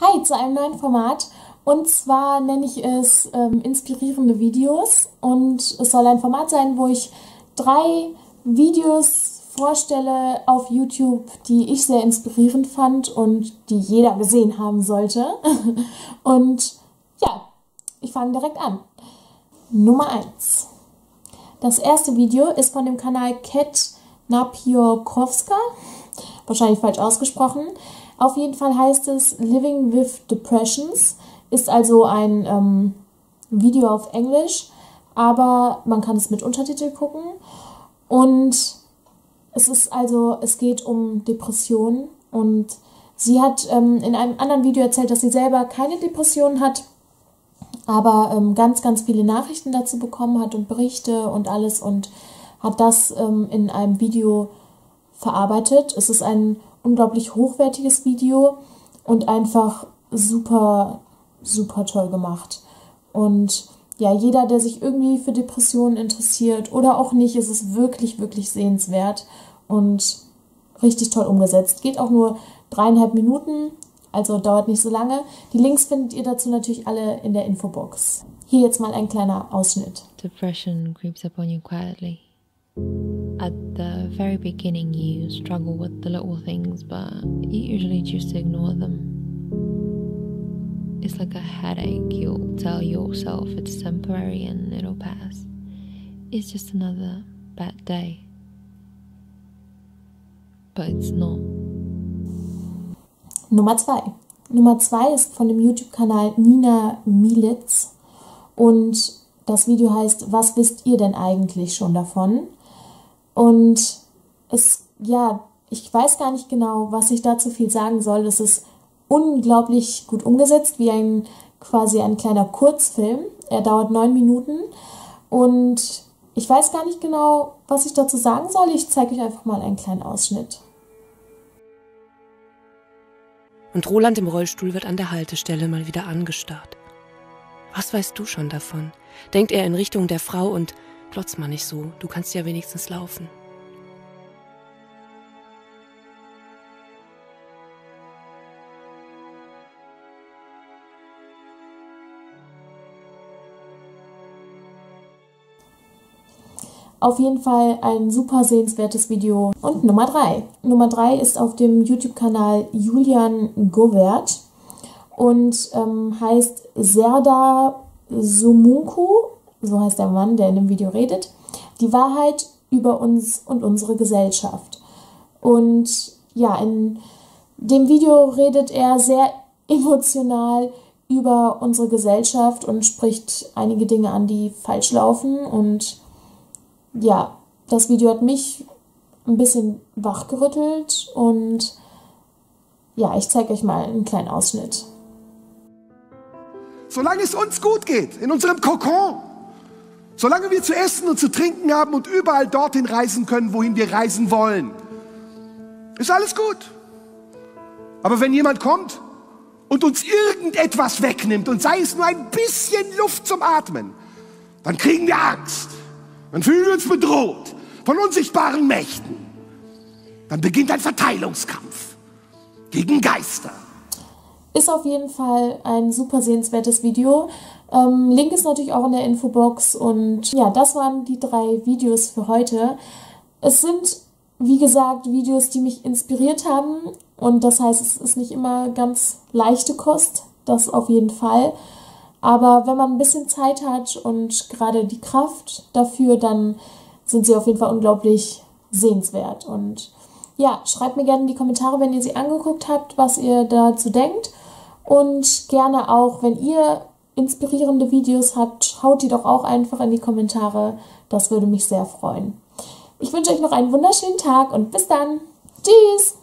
Hi zu einem neuen Format, und zwar nenne ich es inspirierende Videos, und es soll ein Format sein, wo ich 3 Videos vorstelle auf YouTube, die ich sehr inspirierend fand und die jeder gesehen haben sollte. Und ja, ich fange direkt an. Nummer 1. Das erste Video ist von dem Kanal Kat Napiórkowska, wahrscheinlich falsch ausgesprochen. Auf jeden Fall heißt es Living with Depressions, ist also ein Video auf Englisch, aber man kann es mit Untertitel gucken. Und es geht um Depressionen, und sie hat in einem anderen Video erzählt, dass sie selber keine Depressionen hat, aber ganz, ganz viele Nachrichten dazu bekommen hat und Berichte und alles, und hat das in einem Video verarbeitet. Es ist ein unglaublich hochwertiges Video und einfach super, super toll gemacht. Und ja, jeder, der sich irgendwie für Depressionen interessiert oder auch nicht, ist es wirklich, wirklich sehenswert und richtig toll umgesetzt. Geht auch nur 3,5 Minuten, also dauert nicht so lange. Die Links findet ihr dazu natürlich alle in der Infobox. Hier jetzt mal ein kleiner Ausschnitt. Depression creeps upon you quietly. At the very beginning, you struggle with the little things, but you usually choose to ignore them. It's like a headache. You'll tell yourself it's temporary and it'll pass. It's just another bad day. But it's not. Nummer 2. Nummer 2 ist von dem YouTube-Kanal Nina Mielitz, und das Video heißt Was wisst ihr denn eigentlich schon davon? Und ich weiß gar nicht genau, was ich dazu viel sagen soll. Es ist unglaublich gut umgesetzt, wie quasi ein kleiner Kurzfilm. Er dauert 9 Minuten, und ich weiß gar nicht genau, was ich dazu sagen soll. Ich zeige euch einfach mal einen kleinen Ausschnitt. Und Roland im Rollstuhl wird an der Haltestelle mal wieder angestarrt. Was weißt du schon davon? Denkt er in Richtung der Frau, und glotz mal nicht so, du kannst ja wenigstens laufen. Auf jeden Fall ein super sehenswertes Video. Und Nummer 3. Nummer 3 ist auf dem YouTube-Kanal Julian Govert und heißt Serdar Somuncu, so heißt der Mann, der in dem Video redet. Die Wahrheit über uns und unsere Gesellschaft. Und ja, in dem Video redet er sehr emotional über unsere Gesellschaft und spricht einige Dinge an, die falsch laufen. Und ja, das Video hat mich ein bisschen wachgerüttelt, und ja, ich zeige euch mal einen kleinen Ausschnitt. Solange es uns gut geht, in unserem Kokon, solange wir zu essen und zu trinken haben und überall dorthin reisen können, wohin wir reisen wollen, ist alles gut. Aber wenn jemand kommt und uns irgendetwas wegnimmt, und sei es nur ein bisschen Luft zum Atmen, dann kriegen wir Angst. Dann fühlen wir uns bedroht von unsichtbaren Mächten. Dann beginnt ein Verteilungskampf gegen Geister. Ist auf jeden Fall ein super sehenswertes Video. Link ist natürlich auch in der Infobox. Und ja, das waren die 3 Videos für heute. Es sind, wie gesagt, Videos, die mich inspiriert haben. Und das heißt, es ist nicht immer ganz leichte Kost. Das auf jeden Fall. Aber wenn man ein bisschen Zeit hat und gerade die Kraft dafür, dann sind sie auf jeden Fall unglaublich sehenswert. Und ja, schreibt mir gerne in die Kommentare, wenn ihr sie angeguckt habt, was ihr dazu denkt. Und gerne auch, wenn ihr inspirierende Videos habt, haut die doch auch einfach in die Kommentare. Das würde mich sehr freuen. Ich wünsche euch noch einen wunderschönen Tag und bis dann. Tschüss!